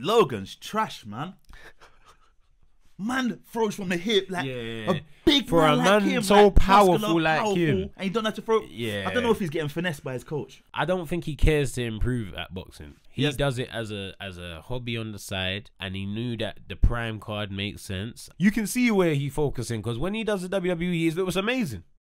Logan's trash, man. Man throws from the hip like a big for man a like man him, so like, powerful muscular, like powerful, him. and he don't have to throw. Yeah. I don't know if he's getting finessed by his coach. I don't think he cares to improve at boxing. He Yes. does it as a hobby on the side, and he knew that the prime card makes sense. You can see where he's focusing, because when he does the WWE, it was amazing.